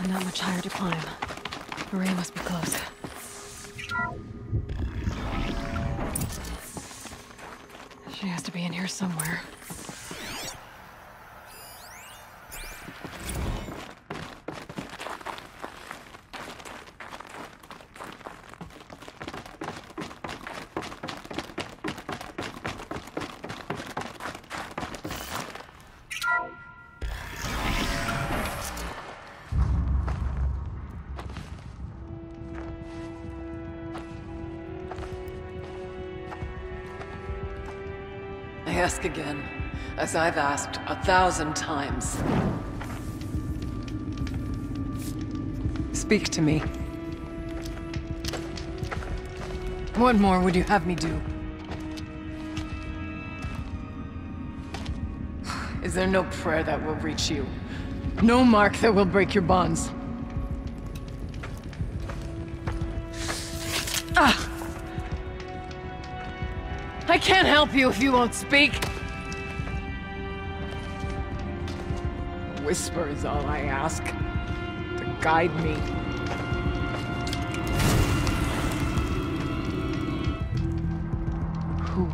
Not much higher to climb. Maria must be close. She has to be in here somewhere. I ask again, as I've asked 1,000 times. Speak to me. What more would you have me do? Is there no prayer that will reach you? No mark that will break your bonds? Ah! I can't help you if you won't speak! A whisper is all I ask. To guide me. Who?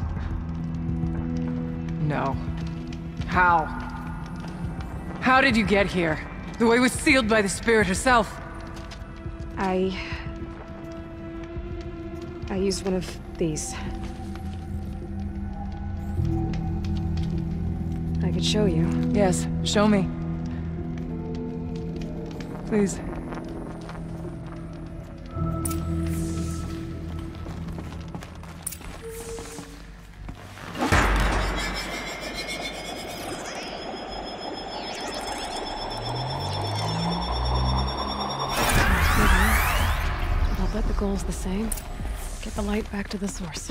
No. How? How did you get here? The way was sealed by the spirit herself. I used one of these. I could show you. Yes, show me. Please. I'll bet the goal's the same. Get the light back to the source.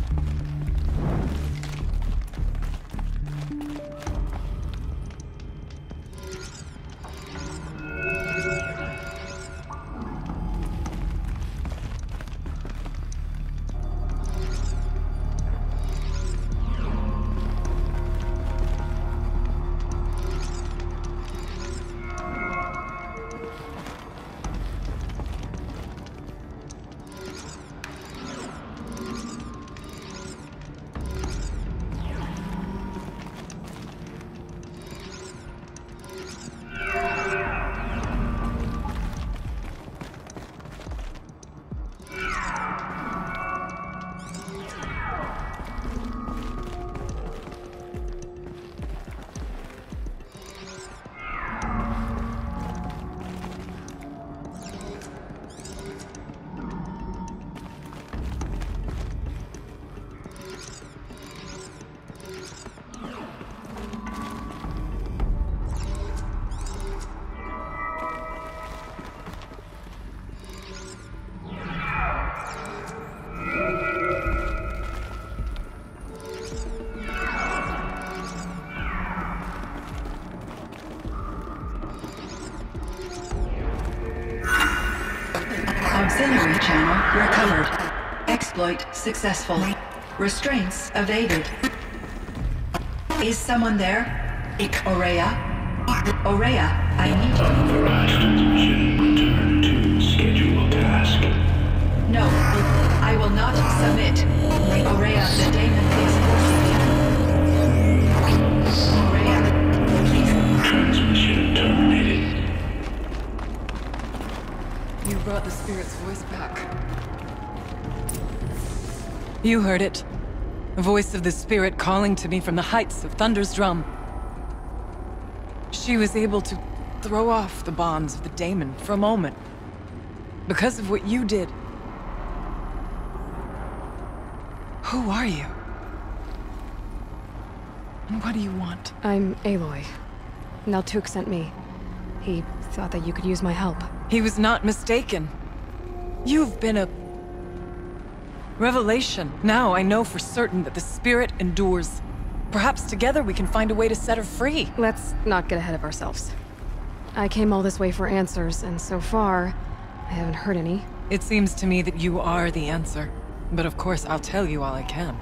Auxiliary channel recovered. Exploit successful. Restraints evaded. Is someone there? Aurea? Aurea, I need you. Authorized transmission. Return to scheduled task. No, I will not submit. Aurea, the daemon is forcing you. Aurea, please. Transmission terminated. You brought the spirit's voice back. You heard it. The voice of the spirit calling to me from the heights of Thunder's drum. She was able to throw off the bonds of the daemon for a moment. Because of what you did. Who are you? And what do you want? I'm Aloy. Naltuk sent me. He thought that you could use my help. He was not mistaken. You've been a revelation. Now I know for certain that the spirit endures. Perhaps together we can find a way to set her free. Let's not get ahead of ourselves. I came all this way for answers, and so far, I haven't heard any. It seems to me that you are the answer. But of course, I'll tell you all I can.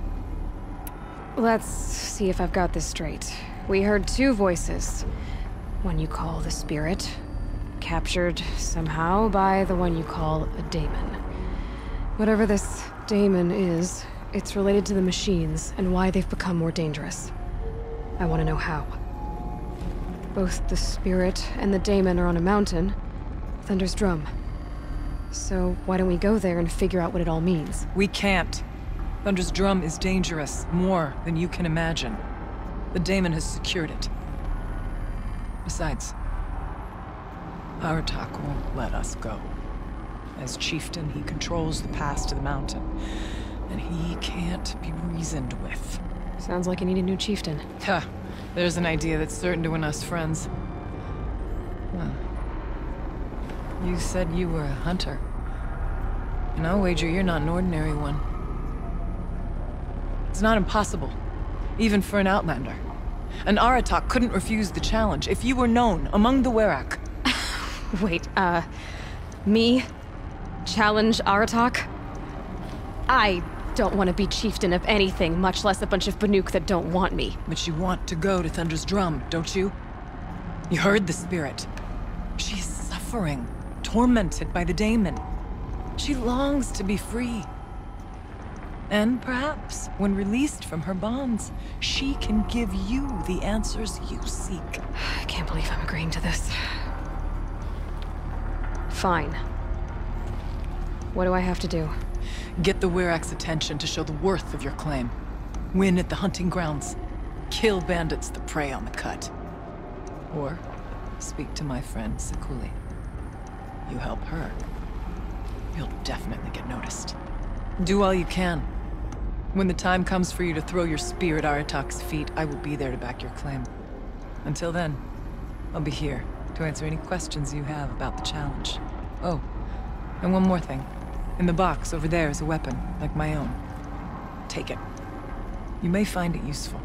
Let's see if I've got this straight. We heard two voices. One you call the spirit, captured somehow by the one you call a daemon. Whatever this daemon is, it's related to the machines and why they've become more dangerous. I want to know how. Both the spirit and the daemon are on a mountain, Thunder's Drum. So why don't we go there and figure out what it all means? We can't. Thunder's Drum is dangerous, more than you can imagine. The daemon has secured it. Besides, Aratak won't let us go. As chieftain, he controls the pass to the mountain, and he can't be reasoned with. Sounds like you need a new chieftain. Ha! There's an idea that's certain to win us friends. Huh. You said you were a hunter. And I'll wager you're not an ordinary one. It's not impossible, even for an outlander. An Aratak couldn't refuse the challenge if you were known among the Werak. Wait, me? Challenge Aratak? I don't want to be chieftain of anything, much less a bunch of Banuk that don't want me. But you want to go to Thunder's Drum, don't you? You heard the spirit. She's suffering, tormented by the daemon. She longs to be free. And perhaps, when released from her bonds, she can give you the answers you seek. I can't believe I'm agreeing to this. Fine. What do I have to do? Get the Werak's attention to show the worth of your claim. Win at the hunting grounds. Kill bandits that prey on the cut. Or speak to my friend Sekuli. You help her, you'll definitely get noticed. Do all you can. When the time comes for you to throw your spear at Aratak's feet, I will be there to back your claim. Until then, I'll be here to answer any questions you have about the challenge. Oh, and one more thing. In the box over there is a weapon, like my own. Take it. You may find it useful.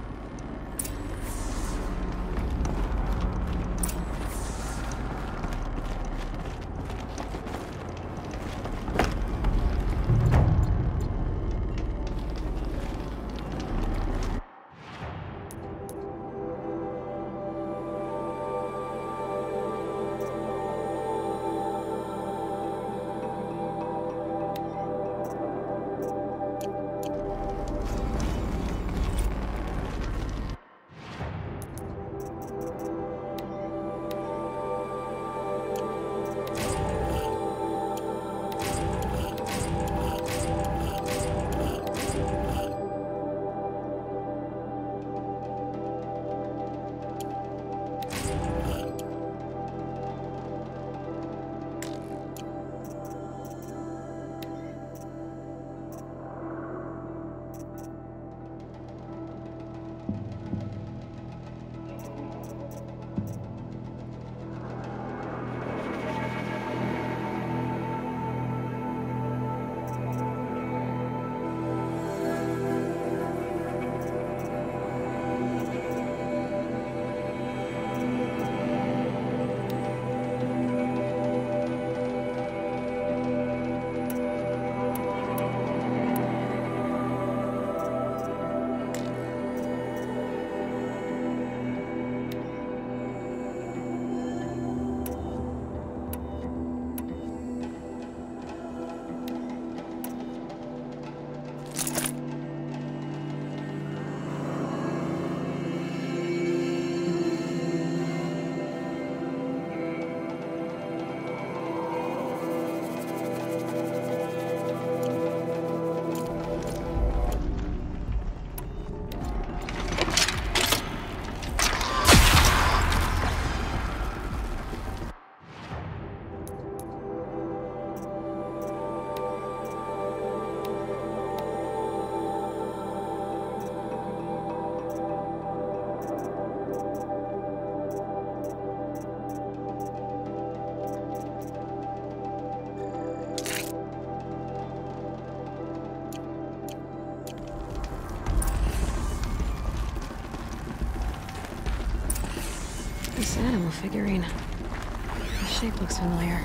This animal figurine. The shape looks familiar.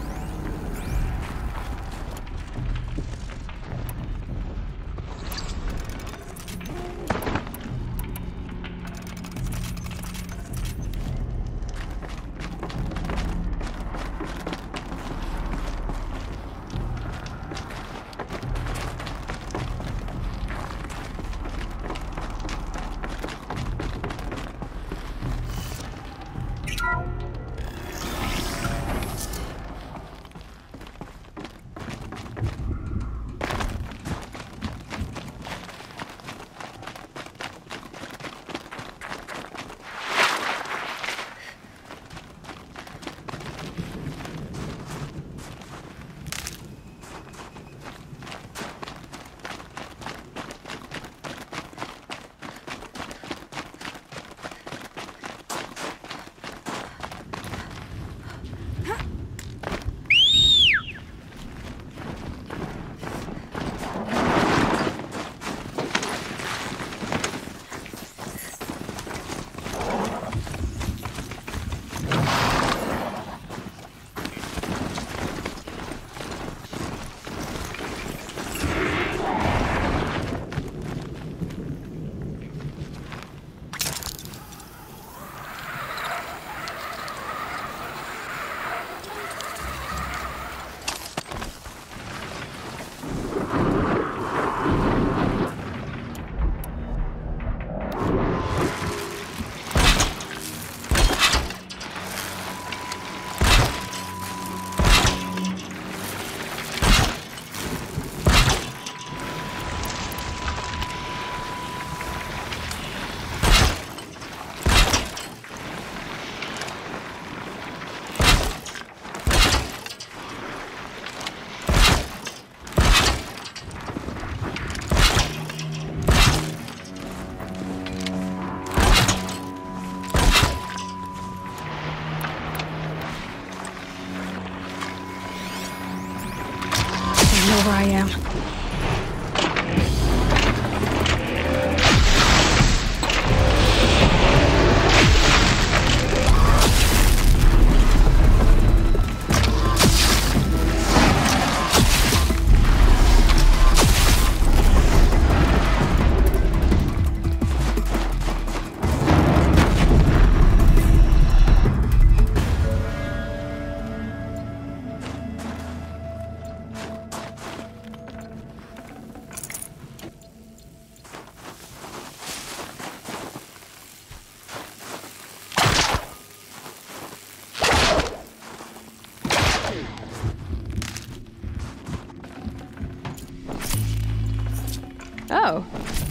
wherever I am. Oh.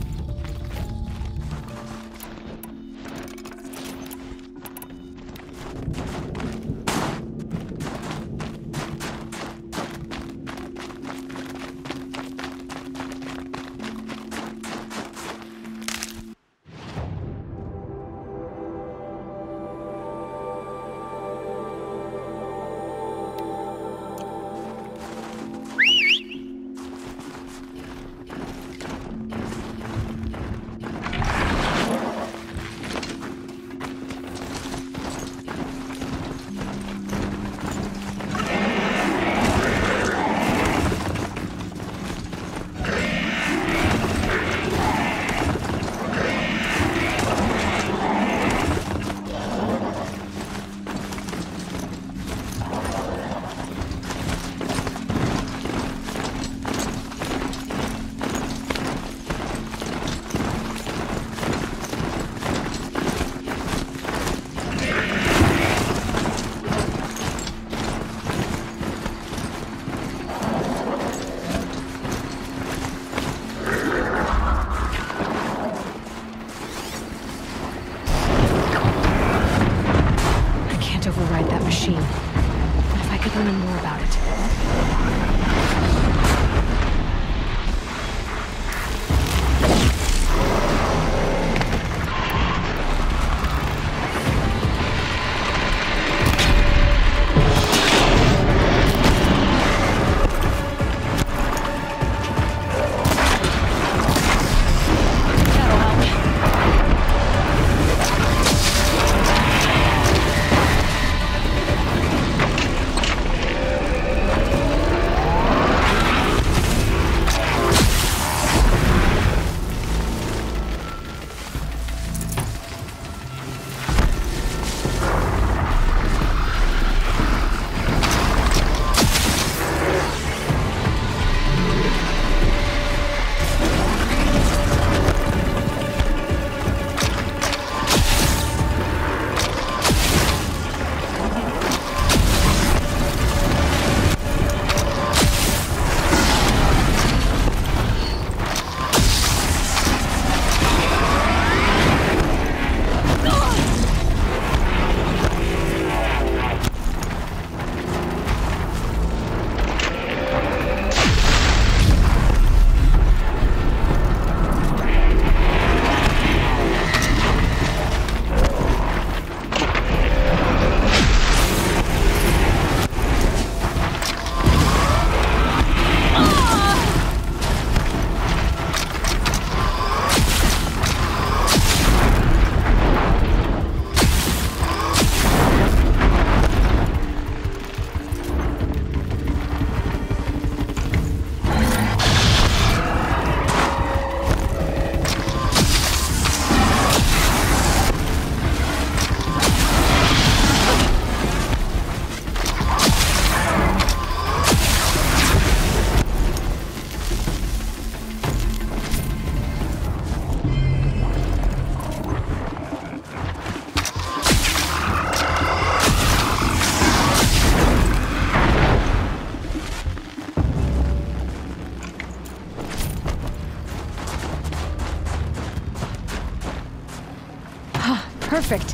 Override that machine. But if I could learn more about it. Perfect.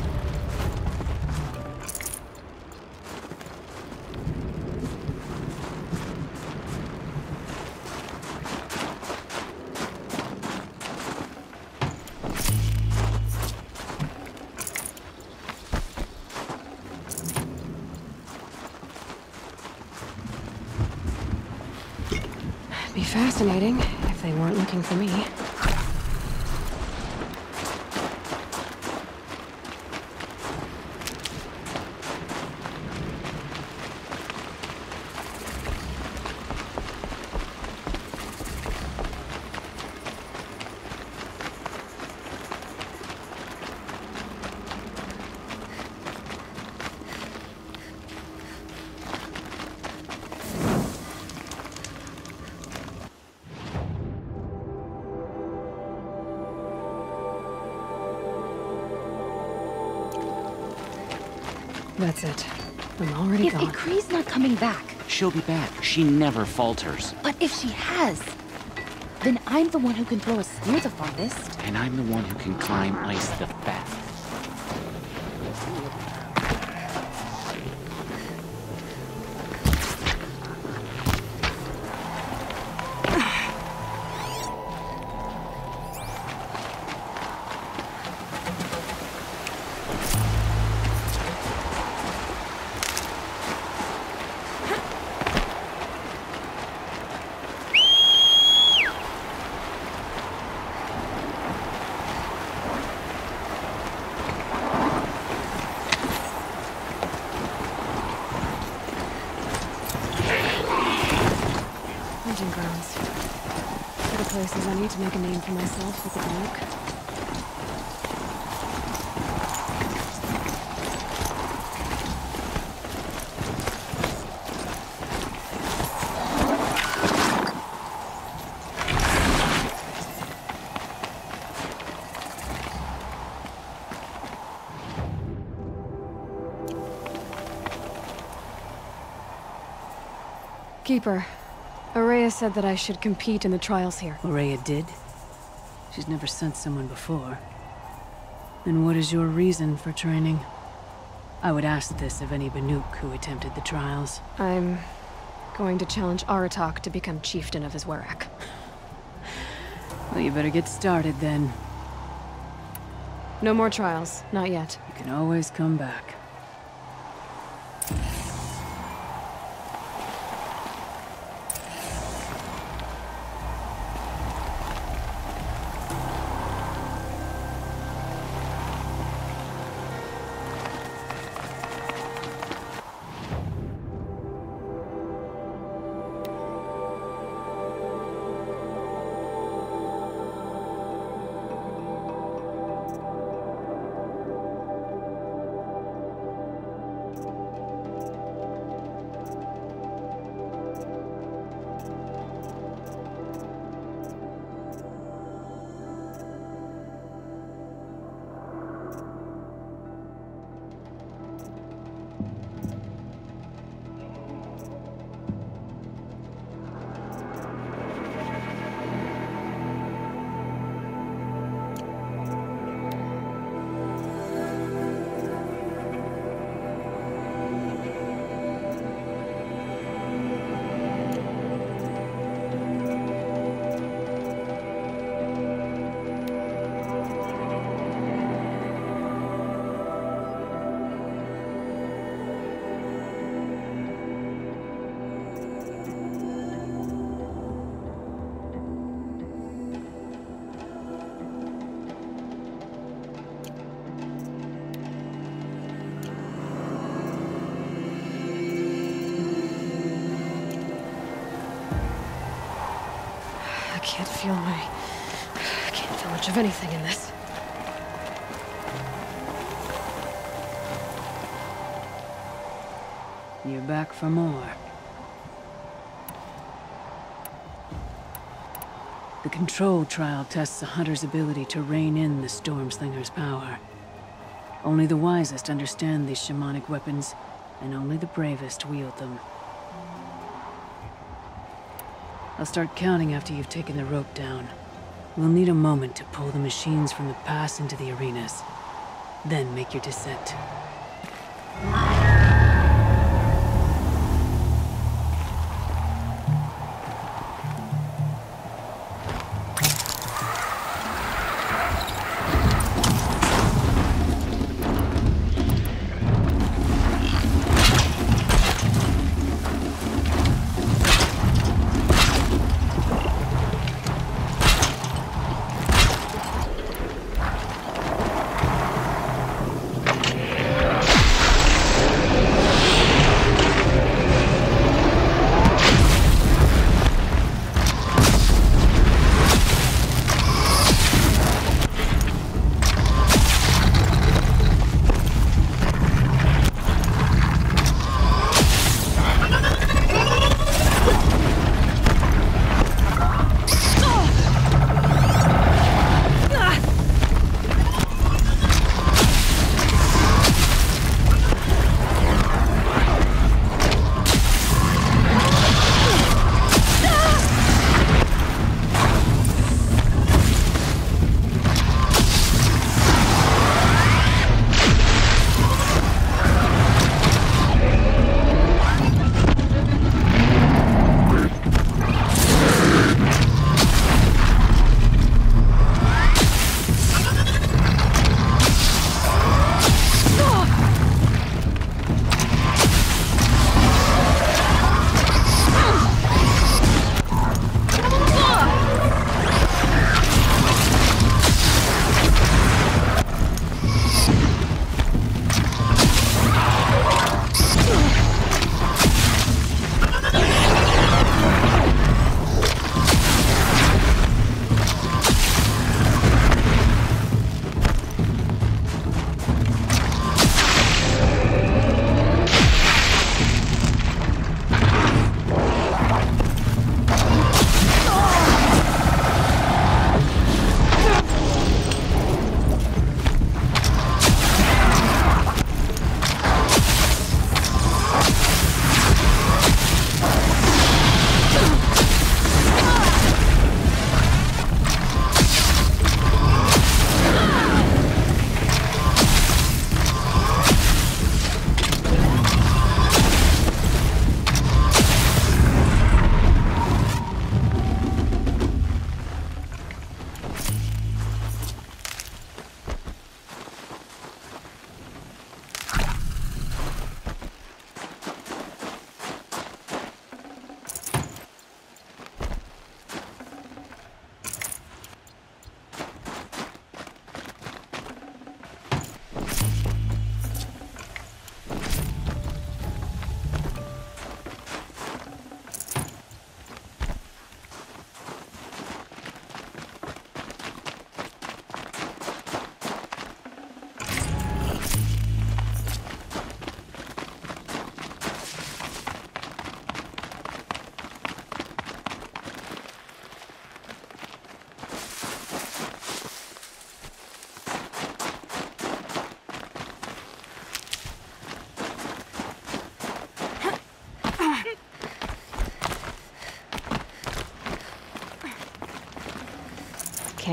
fascinating, if they weren't looking for me. That's it. I'm already gone. If Ikri's not coming back, She'll be back. She never falters. but if she has, then I'm the one who can throw a spear the farthest. And I'm the one who can climb ice the best. Hunting grounds. They're the places I need to make a name for myself with the bloke. Keeper, Araya said that I should compete in the trials here. Araya did? She's never sent someone before. Then what is your reason for training? I would ask this of any Banuk who attempted the trials. I'm going to challenge Aratak to become chieftain of his Werak. Well, you better get started then. No more trials, not yet. You can always come back. I can't feel much of anything in this. You're back for more. The control trial tests a hunter's ability to rein in the Stormslinger's power. Only the wisest understand these shamanic weapons, and only the bravest wield them. I'll start counting after you've taken the rope down. We'll need a moment to pull the machines from the pass into the arenas. Then make your descent.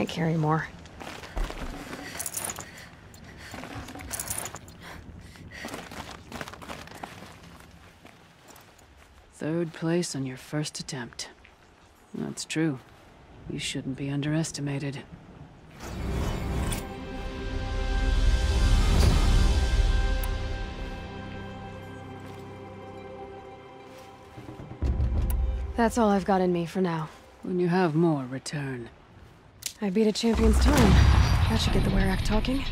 can't carry more. Third place on your first attempt. That's true. You shouldn't be underestimated. That's all I've got in me for now. When you have more, return. I beat a champion's time. That should get the Werak talking.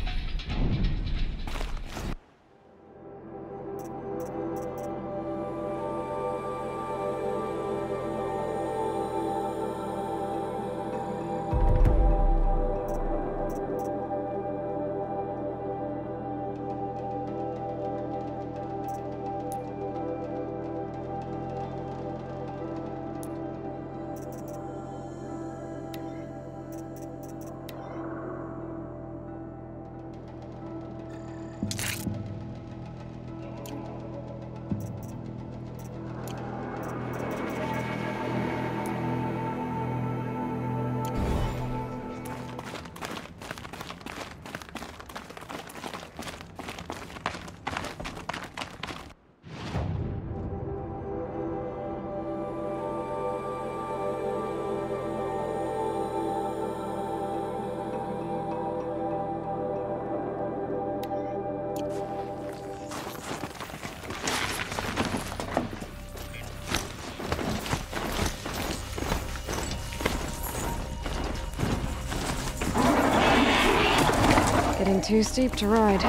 Getting too steep to ride.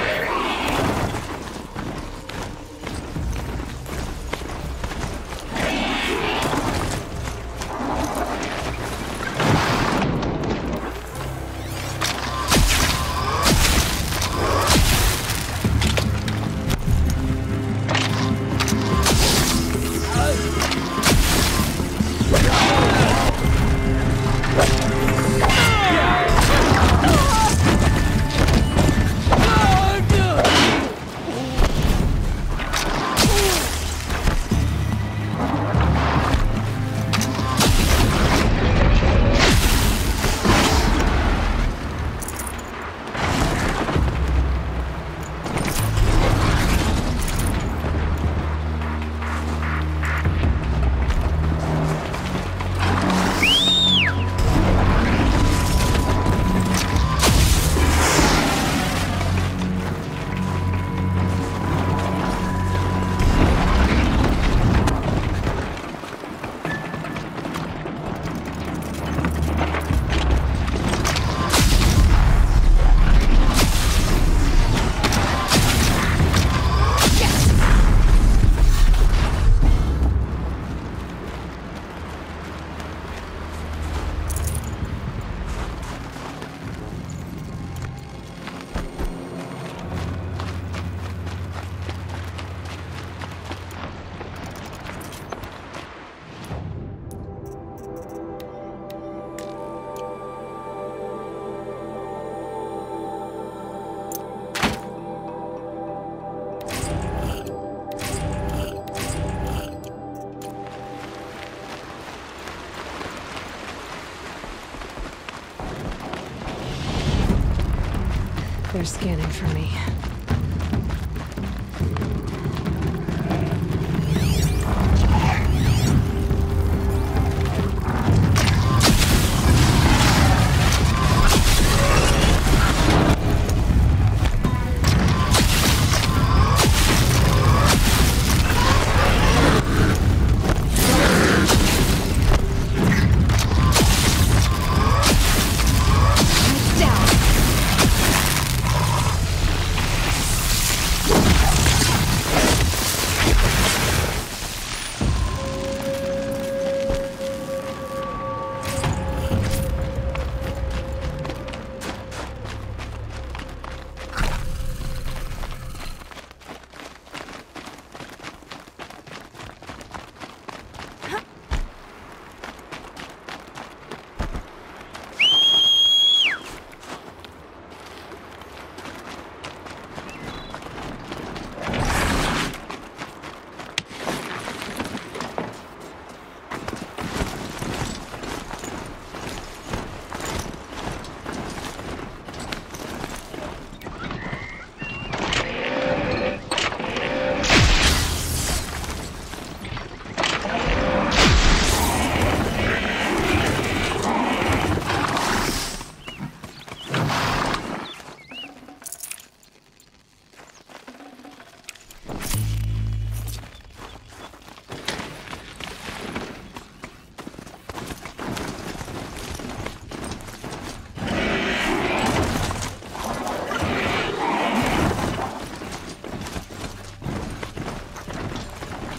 They're scanning for me.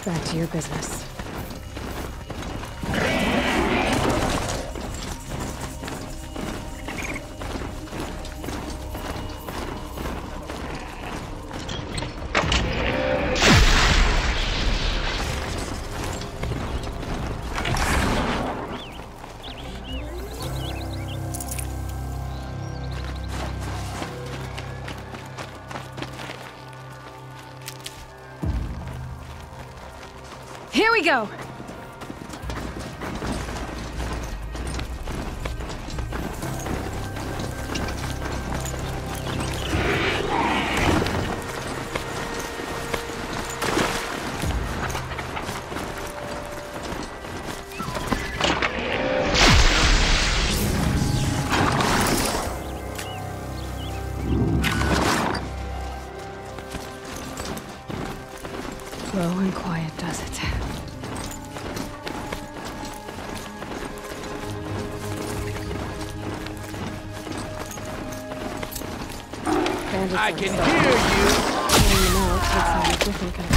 Back to your business. Here we go! Slow and quiet does it. I can hear you! Getting them out takes on a different kind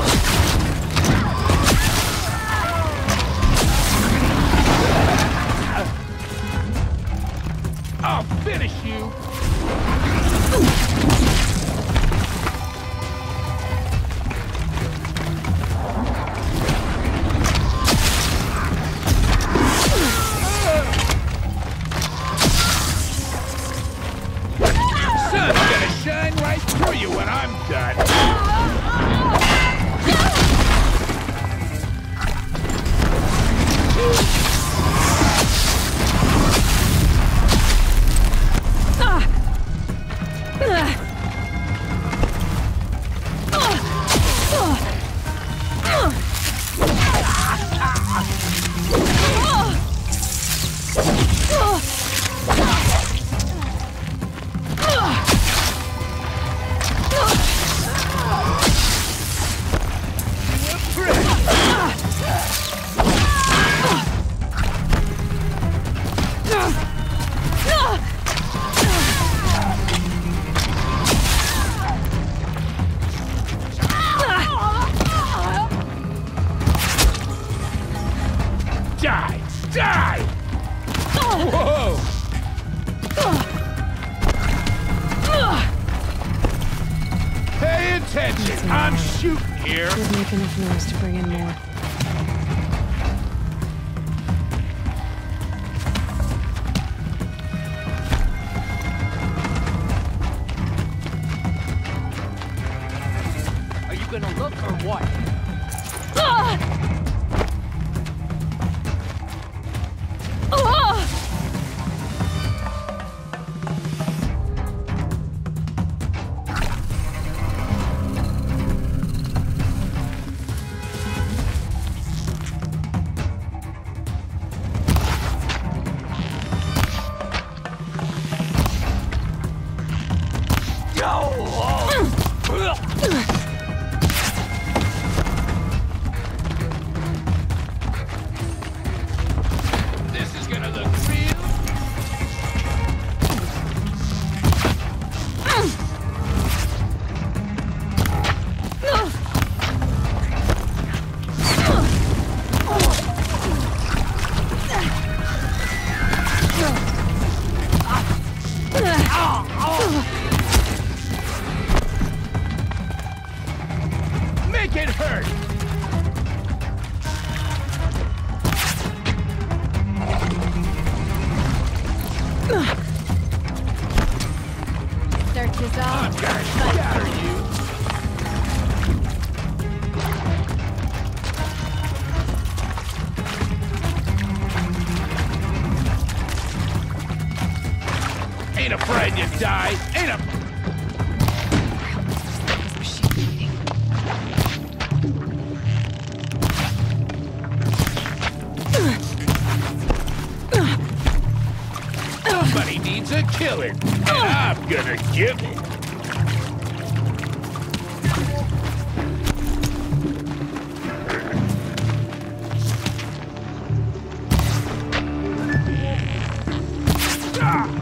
of... I'll finish you! Sun's gonna shine right through you when I'm done. Die! Die! Whoa! Pay attention! I'm shooting here! Should make enough noise to bring in more. Are you gonna look or what? This is gonna look real. Make it hurt. Search is I'm off. gonna scatter you. Ain't afraid to die. Ain't a... Somebody needs a killing, and I'm gonna give it. Ah!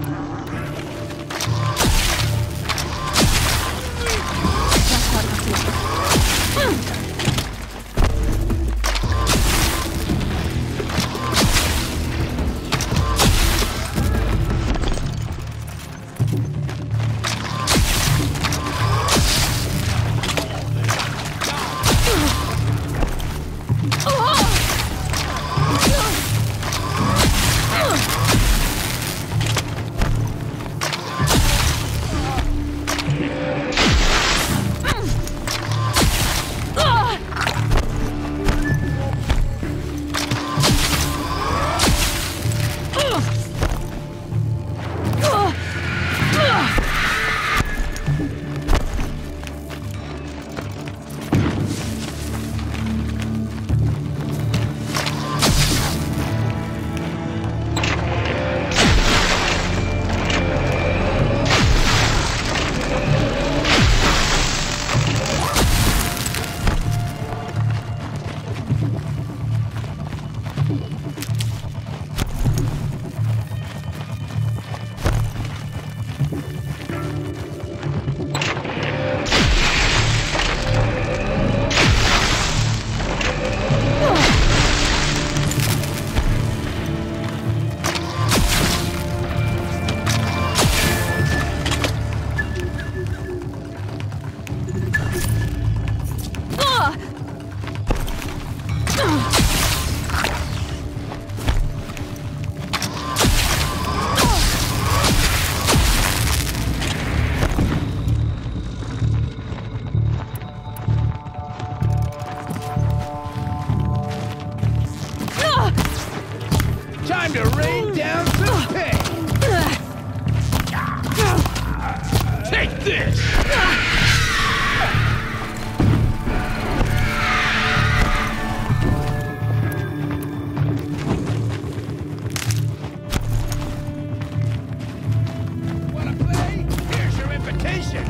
this! Wanna play? Here's your invitation!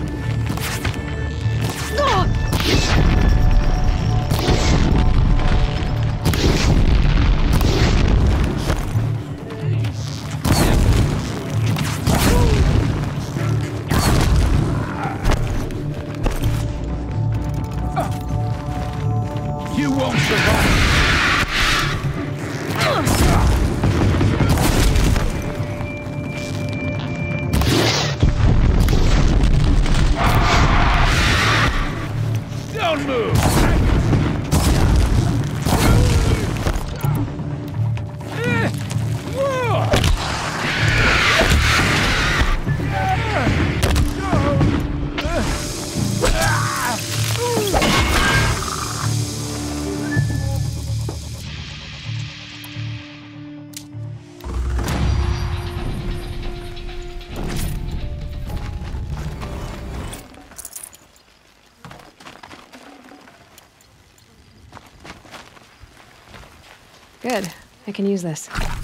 You won't survive! Don't move! Good. I can use this.